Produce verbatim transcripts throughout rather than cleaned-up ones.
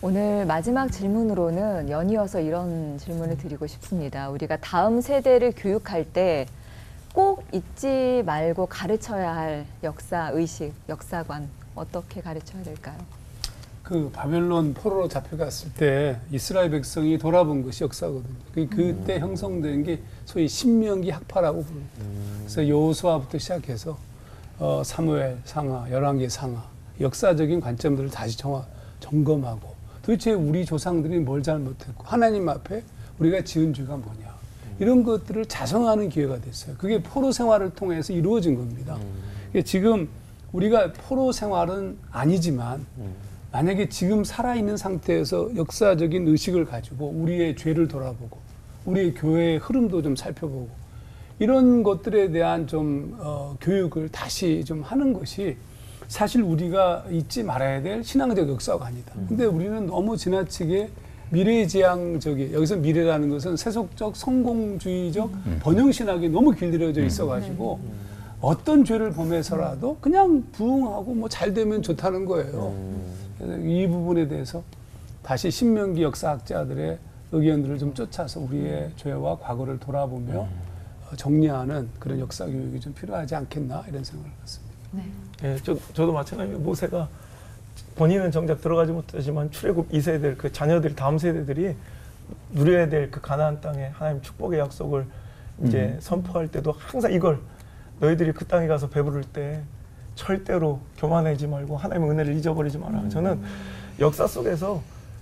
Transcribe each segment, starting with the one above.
오늘 마지막 질문으로는 연이어서 이런 질문을 드리고 싶습니다. 우리가 다음 세대를 교육할 때 꼭 잊지 말고 가르쳐야 할 역사 의식, 역사관 어떻게 가르쳐야 될까요? 그 바벨론 포로로 잡혀갔을 때 이스라엘 백성이 돌아본 것이 역사거든요. 그때 음. 형성된 게 소위 신명기 학파라고 부릅니다. 음. 그래서 여호수아부터 시작해서 어, 사무엘 상하, 열왕기 상하 역사적인 관점들을 다시 정화, 점검하고 도대체 우리 조상들이 뭘 잘못했고 하나님 앞에 우리가 지은 죄가 뭐냐 이런 것들을 자성하는 기회가 됐어요. 그게 포로 생활을 통해서 이루어진 겁니다. 음. 지금 우리가 포로 생활은 아니지만 음. 만약에 지금 살아있는 상태에서 역사적인 의식을 가지고 우리의 죄를 돌아보고 우리의 교회의 흐름도 좀 살펴보고 이런 것들에 대한 좀 어, 교육을 다시 좀 하는 것이 사실 우리가 잊지 말아야 될 신앙적 역사관이다. 음. 근데 우리는 너무 지나치게 미래지향적인, 여기서 미래라는 것은 세속적 성공주의적 음. 번영신학이 너무 길들여져 있어가지고 음. 어떤 죄를 범해서라도 그냥 부응하고 뭐 잘 되면 좋다는 거예요. 음. 그래서 이 부분에 대해서 다시 신명기 역사학자들의 의견들을 좀 쫓아서 우리의 음. 죄와 과거를 돌아보며 음. 정리하는 그런 역사 교육이 좀 필요하지 않겠나 이런 생각을 갖습니다. 네, 네 저, 저도 마찬가지로 모세가 본인은 정작 들어가지 못하지만 출애굽 이 세대 그 자녀들 다음 세대들이 누려야 될 그 가나안 땅에 하나님 축복의 약속을 이제 음. 선포할 때도 항상 이걸 너희들이 그 땅에 가서 배부를 때 절대로 교만하지 말고 하나님의 은혜를 잊어버리지 마라. 음. 저는 역사 속에서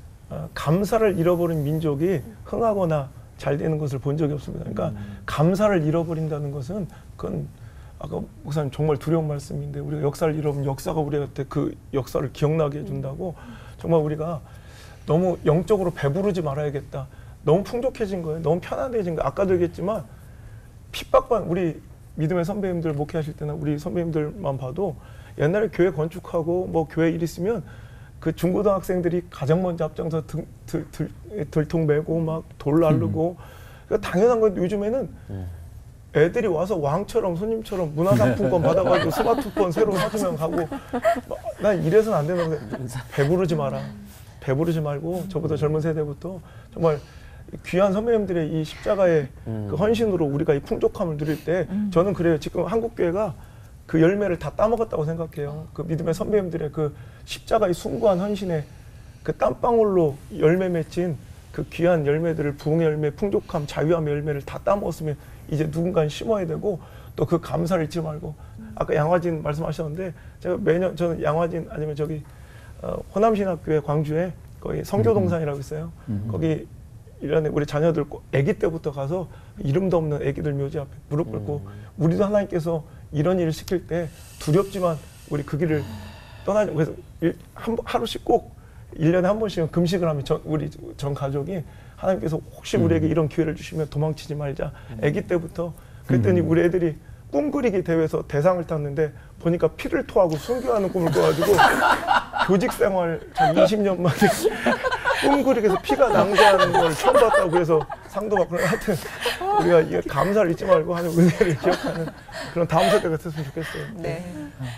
감사를 잃어버린 민족이 흥하거나 잘 되는 것을 본 적이 없습니다. 그러니까 음. 감사를 잃어버린다는 것은 그건 아까 목사님 정말 두려운 말씀인데 우리가 역사를 잃어버리면 역사가 우리한테 그 역사를 기억나게 해준다고 정말 우리가 너무 영적으로 배부르지 말아야겠다. 너무 풍족해진 거예요. 너무 편안해진 거예요. 아까도 얘기했지만 핍박받 우리 믿음의 선배님들 목회하실 때나 우리 선배님들만 봐도 옛날에 교회 건축하고 뭐 교회 일 있으면 그 중고등학생들이 가장 먼저 앞장서 등, 들, 들, 들통 메고 막 돌 나르고 음. 그러니까 당연한 건데 요즘에는 음. 애들이 와서 왕처럼 손님처럼 문화상품권 받아가지고 스마트폰 새로 사주면 가고 난 이래서는 안 되는 거예요. 배부르지 마라. 배부르지 말고 저보다 젊은 세대부터 정말 귀한 선배님들의 이 십자가의 음. 그 헌신으로 우리가 이 풍족함을 누릴 때 음. 저는 그래요. 지금 한국교회가 그 열매를 다 따먹었다고 생각해요. 그 믿음의 선배님들의 그 십자가의 숭고한 헌신에 그 땀방울로 열매 맺힌 그 귀한 열매들을 부흥의 열매, 풍족함, 자유함의 열매를 다 따먹었으면 이제 누군가는 심어야 되고 또 그 감사를 잊지 말고 아까 양화진 말씀하셨는데 제가 매년 저는 양화진 아니면 저기 어, 호남신학교회 광주에 거기 성교동산이라고 있어요. 음. 거기 일년에 우리 자녀들 아기 때부터 가서 이름도 없는 아기들 묘지 앞에 무릎 꿇고 음. 우리도 하나님께서 이런 일을 시킬 때 두렵지만 우리 그 길을 떠나자. 그래서 일, 한, 하루씩 꼭 일 년에 한 번씩은 금식을 하면 전, 우리 전 가족이 하나님께서 혹시 우리에게 음. 이런 기회를 주시면 도망치지 말자. 아기 때부터 그랬더니 음. 우리 애들이 꿈 그리기 대회에서 대상을 탔는데 보니까 피를 토하고 순교하는 꿈을 꿔가지고 교직 생활 한 이십 년 만에 꿈 그리기에서 피가 낭자하는 걸 처음 봤다고 해서 상도 받고 하여튼 우리가 이 감사를 잊지 말고 하는 은혜를 기억하는 그런 다음 세대가 됐으면 좋겠어요. 네.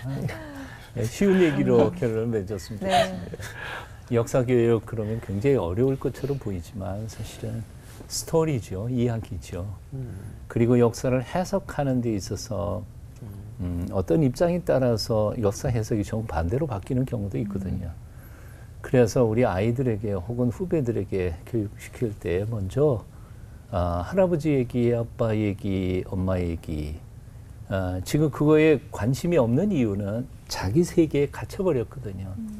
네, 쉬운 얘기로 결론을 맺었으면 좋겠습니다. 네. 역사교육 그러면 굉장히 어려울 것처럼 보이지만 사실은 스토리죠. 이야기죠. 음. 그리고 역사를 해석하는 데 있어서 음, 어떤 입장에 따라서 역사 해석이 정반대로 바뀌는 경우도 있거든요. 음. 그래서 우리 아이들에게 혹은 후배들에게 교육시킬 때 먼저 어, 할아버지 얘기, 아빠 얘기, 엄마 얘기 어, 지금 그거에 관심이 없는 이유는 자기 세계에 갇혀버렸거든요. 음.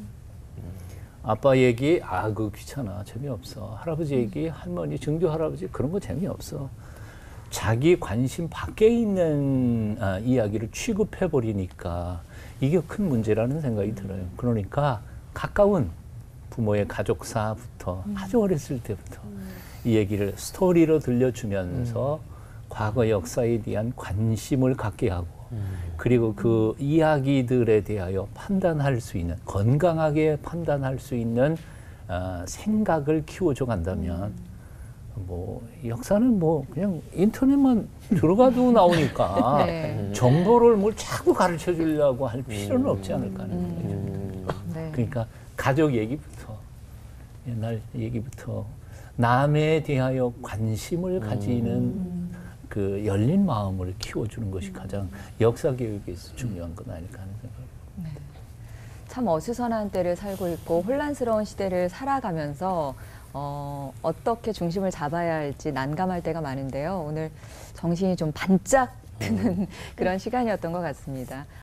아빠 얘기, 아, 그거 귀찮아. 재미없어. 할아버지 얘기, 할머니, 증조 할아버지, 그런 거 재미없어. 자기 관심 밖에 있는 아, 이야기를 취급해버리니까 이게 큰 문제라는 생각이 들어요. 그러니까 가까운 부모의 가족사부터 음. 아주 어렸을 때부터 음. 이 얘기를 스토리로 들려주면서 음. 과거 역사에 대한 관심을 갖게 하고 음. 그리고 그 이야기들에 대하여 판단할 수 있는 건강하게 판단할 수 있는 어, 생각을 키워줘 간다면 음. 뭐 역사는 뭐 그냥 인터넷만 들어가도 나오니까 네. 정보를 뭘 자꾸 가르쳐 주려고 할 필요는 음. 없지 않을까 하는 생각이 듭니다. 음. 네. 그러니까 가족 얘기부터 옛날 얘기부터 남에 대하여 관심을 가지는 그 열린 마음을 키워주는 것이 가장 역사 교육에서 중요한 건 아닐까 하는 생각입니다. 참 어수선한 때를 살고 있고 혼란스러운 시대를 살아가면서 어, 어떻게 중심을 잡아야 할지 난감할 때가 많은데요. 오늘 정신이 좀 반짝 드는 그런 시간이었던 것 같습니다.